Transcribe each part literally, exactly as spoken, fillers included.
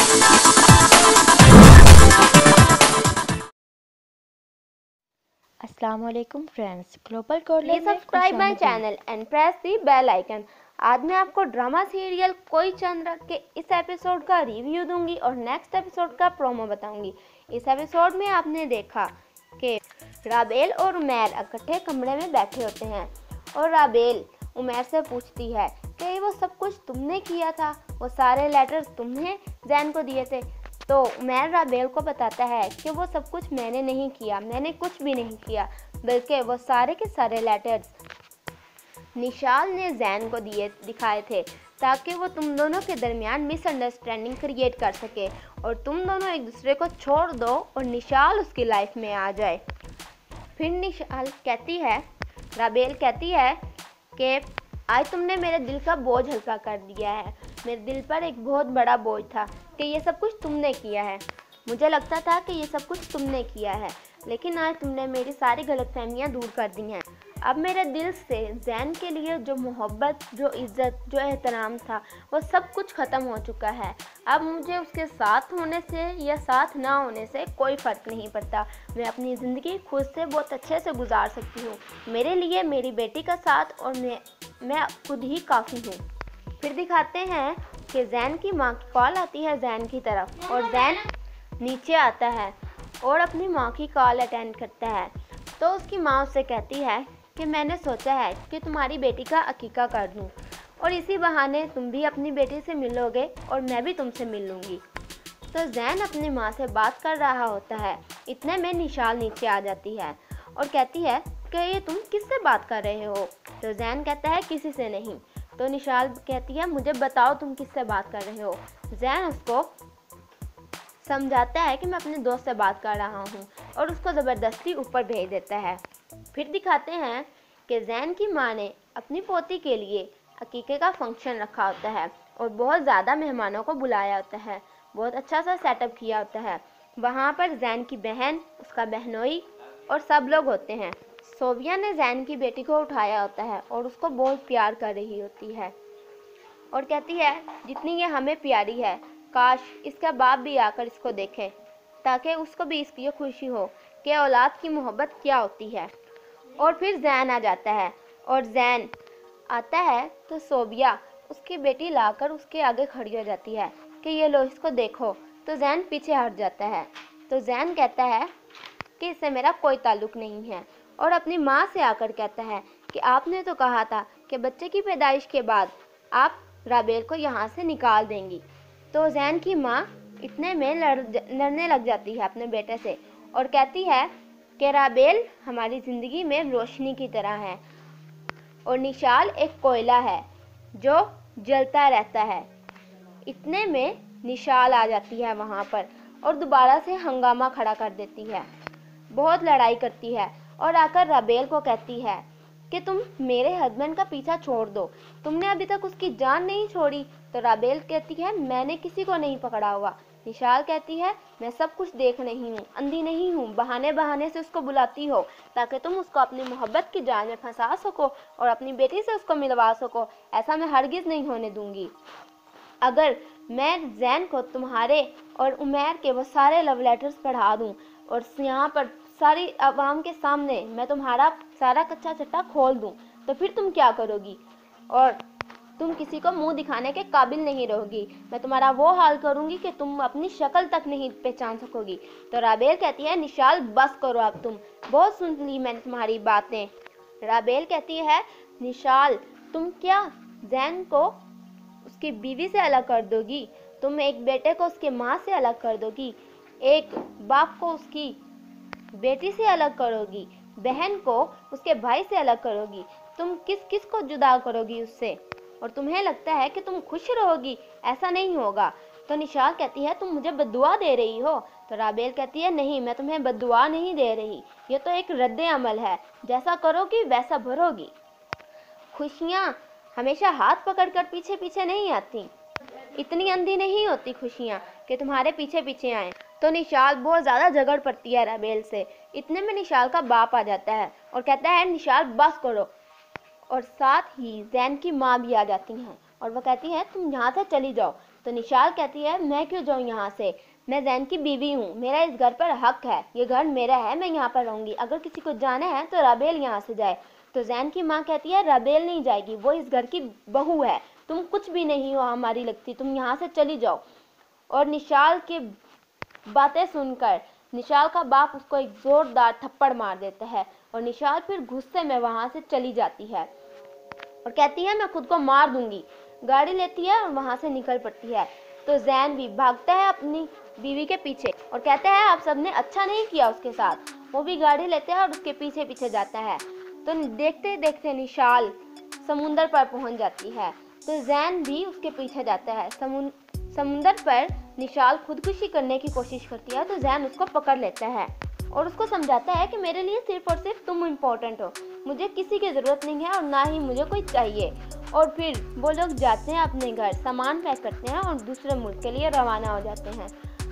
अस्सलामुअलैकुम friends, global कोडलर please subscribe my channel and press the bell icon. आज मैं आपको ड्रामा सीरियल कोई चंद्र के इस एपिसोड का रिव्यू दूंगी और नेक्स्ट एपिसोड का प्रोमो बताऊंगी। इस एपिसोड में आपने देखा कि राबेल और उमैर इकट्ठे कमरे में बैठे होते हैं और राबेल उमैर से पूछती है कि वो सब कुछ तुमने किया था, वो सारे लेटर्स तुमने जैन को दिए थे। तो उमैर राबेल को बताता है कि वो सब कुछ मैंने नहीं किया, मैंने कुछ भी नहीं किया, बल्कि वो सारे के सारे लेटर्स निशाल ने जैन को दिए दिखाए थे ताकि वो तुम दोनों के दरमियान मिसअंडरस्टैंडिंग क्रिएट कर सके और तुम दोनों एक दूसरे को छोड़ दो और निशाल उसकी लाइफ में आ जाए। फिर निशाल कहती है, राबेल कहती है कि आज तुमने मेरे दिल का बोझ हल्का कर दिया है। मेरे दिल पर एक बहुत बड़ा बोझ था कि ये सब कुछ तुमने किया है। मुझे लगता था कि ये सब कुछ तुमने किया है, लेकिन आज तुमने मेरी सारी गलतफहमियां दूर कर दी हैं। अब मेरे दिल से जैन के लिए जो मोहब्बत, जो इज़्ज़त, जो एहतराम था, वो सब कुछ ख़त्म हो चुका है। अब मुझे उसके साथ होने से या साथ ना होने से कोई फ़र्क नहीं पड़ता। मैं अपनी ज़िंदगी खुद से बहुत अच्छे से गुजार सकती हूँ। मेरे लिए मेरी बेटी का साथ और मैं मैं खुद ही काफ़ी हूँ। फिर दिखाते हैं कि जैन की माँ की कॉल आती है जैन की तरफ और जैन नीचे आता है और अपनी माँ की कॉल अटेंड करता है। तो उसकी माँ उससे कहती है कि मैंने सोचा है कि तुम्हारी बेटी का अकीका कर दूँ और इसी बहाने तुम भी अपनी बेटी से मिलोगे और मैं भी तुमसे मिल लूँगी। तो जैन अपनी माँ से बात कर रहा होता है, इतने में निशाल नीचे आ जाती है और कहती है कि ये तुम किससे बात कर रहे हो। तो जैन कहता है किसी से नहीं। तो निशाल कहती है मुझे बताओ तुम किससे बात कर रहे हो। जैन उसको समझाता है कि मैं अपने दोस्त से बात कर रहा हूँ और उसको ज़बरदस्ती ऊपर भेज देता है। फिर दिखाते हैं कि जैन की माँ ने अपनी पोती के लिए अकीके का फंक्शन रखा होता है और बहुत ज़्यादा मेहमानों को बुलाया होता है, बहुत अच्छा सा सेटअप किया होता है। वहाँ पर जैन की बहन, उसका बहनोई और सब लोग होते हैं। सोबिया ने जैन की बेटी को उठाया होता है और उसको बहुत प्यार कर रही होती है और कहती है जितनी ये हमें प्यारी है, काश इसका बाप भी आकर इसको देखे ताकि उसको भी इसकी खुशी हो कि औलाद की मोहब्बत क्या होती है। और फिर जैन आ जाता है और जैन आता है तो सोबिया उसकी बेटी लाकर उसके आगे खड़ी हो जाती है कि ये लो इसको देखो। तो जैन पीछे हट जाता है। तो जैन कहता है कि इससे मेरा कोई ताल्लुक़ नहीं है और अपनी माँ से आकर कहता है कि आपने तो कहा था कि बच्चे की पैदाइश के बाद आप राबेल को यहाँ से निकाल देंगी। तो जैन की माँ इतने में लड़ लड़ने लग जाती है अपने बेटे से और कहती है कि राबेल हमारी ज़िंदगी में रोशनी की तरह है और निशाल एक कोयला है जो जलता रहता है। इतने में निशाल आ जाती है वहाँ पर और दोबारा से हंगामा खड़ा कर देती है, बहुत लड़ाई करती है और आकर राबेल को कहती है कि तुम मेरे हस्बैंड का पीछा छोड़ दो, तुमने अभी तक उसकी जान नहीं छोड़ी। तो राबेल कहती है मैंने किसी को नहीं पकड़ा हुआ। निशाल कहती है मैं सब कुछ देख रही हूँ, अंधी नहीं हूँ, बहाने बहाने से उसको बुलाती हो ताकि तुम उसको अपनी मोहब्बत की जाल में फंसा सको और अपनी बेटी से उसको मिलवा सको। ऐसा मैं हरगिज़ नहीं होने दूंगी। अगर मैं जैन को तुम्हारे और उमैर के वो सारे लव लेटर्स पढ़ा दूँ और यहाँ पर सारी आवाम के सामने मैं तुम्हारा सारा कच्चा चट्टा खोल दूँ तो फिर तुम क्या करोगी और तुम किसी को मुंह दिखाने के काबिल नहीं रहोगी। मैं तुम्हारा वो हाल करूँगी कि तुम अपनी शक्ल तक नहीं पहचान सकोगी। तो राबेल कहती है निशाल बस करो अब, तुम बहुत सुन ली मैंने तुम्हारी बातें। राबेल कहती है निशाल तुम क्या जैन को उसकी बीवी से अलग कर दोगी, तुम एक बेटे को उसके माँ से अलग कर दोगी, एक बाप को उसकी बेटी से अलग करोगी, बहन को उसके भाई से अलग करोगी, तुम किस किस को जुदा करोगी उससे और तुम्हें लगता है कि तुम खुश रहोगी। ऐसा नहीं होगा। तो निशाल कहती है तुम मुझे बद्दुआ दे रही हो। तो राबेल कहती है नहीं, मैं तुम्हें बद्दुआ नहीं दे रही, ये तो एक रद्द अमल है, जैसा करोगी वैसा भरोगी। खुशियाँ हमेशा हाथ पकड़कर पीछे पीछे नहीं आती, इतनी अंधी नहीं होती खुशियाँ कि तुम्हारे पीछे पीछे आए। तो निशाल बहुत ज़्यादा झगड़ पड़ती है राबेल से। इतने में निशाल का बाप आ जाता है और कहता है निशाल बस करो और साथ ही जैन की माँ भी आ जाती हैं और वह कहती है तुम यहाँ से चली जाओ, तो निशाल कहती है मैं क्यों जाऊँ यहाँ से, मैं जैन की बीवी हूँ, मेरा इस घर पर हक है, ये घर मेरा है, मैं यहाँ पर रहूँगी, अगर किसी को जाना है तो राबेल यहाँ से जाए। तो जैन की माँ कहती है राबेल नहीं जाएगी, वो इस घर की बहू है, तुम कुछ भी नहीं हो हमारी लगती, तुम यहाँ से चली जाओ। और निशाल की बातें सुनकर निशाल का बाप उसको एक जोरदार थप्पड़ मार देता है और निशाल फिर गुस्से में वहाँ से चली जाती है और कहती है मैं खुद को मार दूंगी। गाड़ी लेती है और वहाँ से निकल पड़ती है। तो जैन भी भागता है अपनी बीवी के पीछे और कहता है आप सबने अच्छा नहीं किया उसके साथ। वो भी गाड़ी लेते हैं और उसके पीछे पीछे जाता है। तो देखते देखते निशाल समुंदर पर पहुँच जाती है। तो जैन भी उसके पीछे जाता है। समुंदर पर निशाल खुदकुशी करने की कोशिश करती है तो जैन उसको पकड़ लेता है और उसको समझाता है कि मेरे लिए सिर्फ और सिर्फ तुम इम्पोर्टेंट हो, मुझे किसी की ज़रूरत नहीं है और ना ही मुझे कोई चाहिए। और फिर वो लोग जाते हैं अपने घर, सामान पैक करते हैं और दूसरे मुल्क के लिए रवाना हो जाते हैं।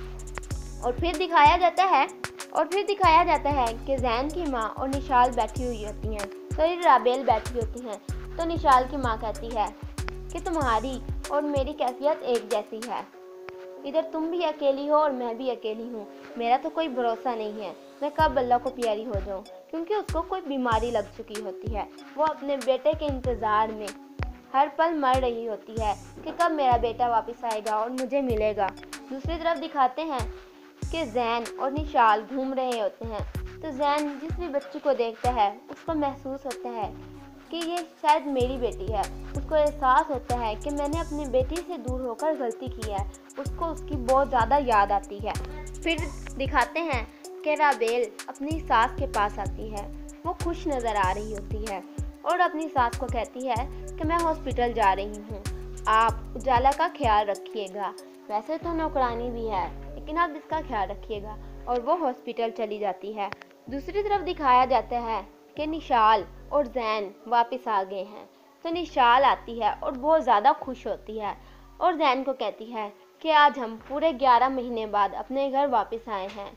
और फिर दिखाया जाता है और फिर दिखाया जाता है कि जैन की माँ और निशाल बैठी हुई होती हैं, तो राबेल बैठी होती हैं। तो निशाल की माँ कहती है कि तुम्हारी और मेरी कैफियत एक जैसी है, इधर तुम भी अकेली हो और मैं भी अकेली हूँ, मेरा तो कोई भरोसा नहीं है मैं कब अल्लाह को प्यारी हो जाऊँ। क्योंकि उसको कोई बीमारी लग चुकी होती है, वो अपने बेटे के इंतज़ार में हर पल मर रही होती है कि कब मेरा बेटा वापस आएगा और मुझे मिलेगा। दूसरी तरफ दिखाते हैं कि जैन और निशाल घूम रहे होते हैं। तो जैन जिस भी बच्ची को देखता है उसको महसूस होता है कि ये शायद मेरी बेटी है। उसको एहसास होता है कि मैंने अपनी बेटी से दूर होकर गलती की है। उसको उसकी बहुत ज़्यादा याद आती है। फिर दिखाते हैं कि राबेल अपनी सास के पास आती है। वो खुश नज़र आ रही होती है और अपनी सास को कहती है कि मैं हॉस्पिटल जा रही हूँ, आप उजाला का ख्याल रखिएगा। वैसे तो नौकरानी भी है लेकिन आप इसका ख्याल रखिएगा। और वो हॉस्पिटल चली जाती है। दूसरी तरफ दिखाया जाता है कि निशाल और जैन वापस आ गए हैं। तो निशाल आती है और बहुत ज़्यादा खुश होती है और जैन को कहती है कि आज हम पूरे ग्यारह महीने बाद अपने घर वापस आए हैं।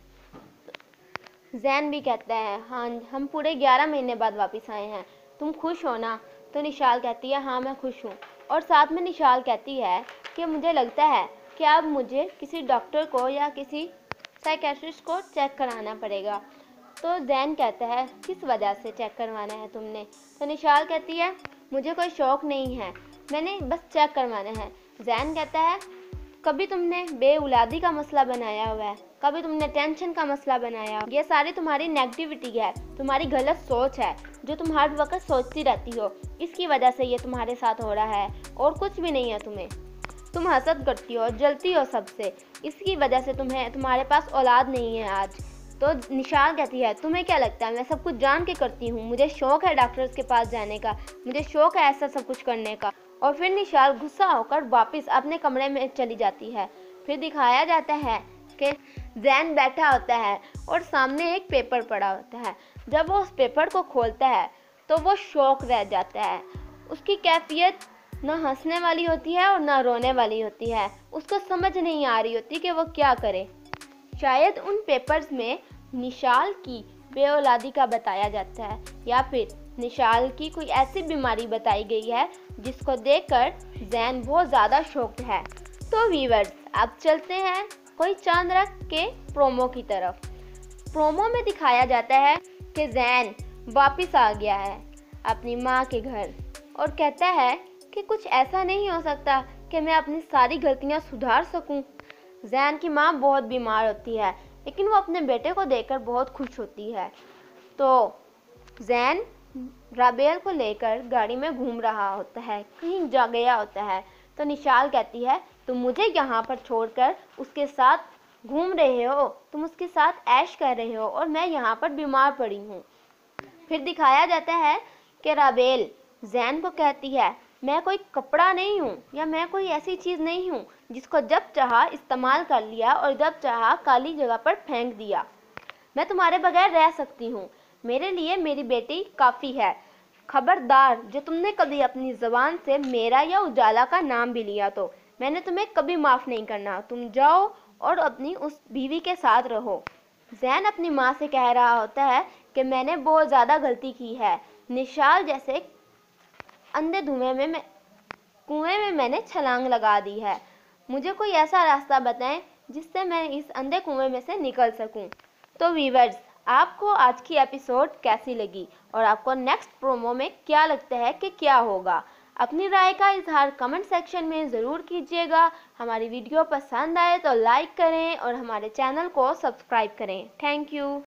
जैन भी कहता है हाँ हम पूरे ग्यारह महीने बाद वापस आए हैं, तुम खुश हो ना। तो निशाल कहती है हाँ मैं खुश हूँ। और साथ में निशाल कहती है कि मुझे लगता है कि अब मुझे किसी डॉक्टर को या किसी साइकेट्रिस्ट को चेक कराना पड़ेगा। तो जैन कहता है किस वजह से चेक करवाना है तुमने। तो निशाल कहती है मुझे कोई शौक़ नहीं है, मैंने बस चेक करवाना है। जैन कहता है कभी तुमने बेऔलादी का मसला बनाया हुआ है, कभी तुमने टेंशन का मसला बनाया, ये सारी तुम्हारी नेगेटिविटी है, तुम्हारी गलत सोच है जो तुम हर वक्त सोचती रहती हो, इसकी वजह से ये तुम्हारे साथ हो रहा है और कुछ भी नहीं है। तुम्हें तुम हसद करती हो, जलती हो सबसे, इसकी वजह से तुम्हें तुम्हारे पास औलाद नहीं है आज। तो निशाल कहती है तुम्हें क्या लगता है मैं सब कुछ जान के करती हूँ, मुझे शौक़ है डॉक्टर्स के पास जाने का, मुझे शौक़ है ऐसा सब कुछ करने का। और फिर निशाल गुस्सा होकर वापस अपने कमरे में चली जाती है। फिर दिखाया जाता है कि जैन बैठा होता है और सामने एक पेपर पड़ा होता है। जब वो उस पेपर को खोलता है तो वो शौक रह जाता है। उसकी कैफियत ना हंसने वाली होती है और ना रोने वाली होती है। उसको समझ नहीं आ रही होती कि वो क्या करे। शायद उन पेपर्स में निशाल की बेऔलादी का बताया जाता है या फिर निशाल की कोई ऐसी बीमारी बताई गई है जिसको देखकर जैन बहुत ज़्यादा शॉक्ड है। तो व्यूअर्स अब चलते हैं कोई चांद रात के प्रोमो की तरफ। प्रोमो में दिखाया जाता है कि जैन वापस आ गया है अपनी माँ के घर और कहता है कि कुछ ऐसा नहीं हो सकता कि मैं अपनी सारी गलतियाँ सुधार सकूं। जैन की माँ बहुत बीमार होती है लेकिन वो अपने बेटे को देखकर बहुत खुश होती है। तो जैन राबेल को लेकर गाड़ी में घूम रहा होता है, कहीं जा गया होता है। तो निशाल कहती है तुम मुझे यहाँ पर छोड़कर उसके साथ घूम रहे हो, तुम उसके साथ ऐश कर रहे हो और मैं यहाँ पर बीमार पड़ी हूँ। फिर दिखाया जाता है कि राबेल जैन को कहती है मैं कोई कपड़ा नहीं हूँ या मैं कोई ऐसी चीज़ नहीं हूँ जिसको जब चाहा इस्तेमाल कर लिया और जब चाहा काली जगह पर फेंक दिया। मैं तुम्हारे बगैर रह सकती हूँ, मेरे लिए मेरी बेटी काफ़ी है। खबरदार जो तुमने कभी अपनी ज़बान से मेरा या उजाला का नाम भी लिया तो मैंने तुम्हें कभी माफ़ नहीं करना। तुम जाओ और अपनी उस बीवी के साथ रहो। जैन अपनी माँ से कह रहा होता है कि मैंने बहुत ज़्यादा गलती की है, निशाल जैसे अंधे धुएं में मैं कुएं में मैंने छलांग लगा दी है। मुझे कोई ऐसा रास्ता बताएं जिससे मैं इस अंधे कुएं में से निकल सकूं। तो व्यूअर्स, आपको आज की एपिसोड कैसी लगी और आपको नेक्स्ट प्रोमो में क्या लगता है कि क्या होगा? अपनी राय का इजहार कमेंट सेक्शन में ज़रूर कीजिएगा। हमारी वीडियो पसंद आए तो लाइक करें और हमारे चैनल को सब्सक्राइब करें। Thank you.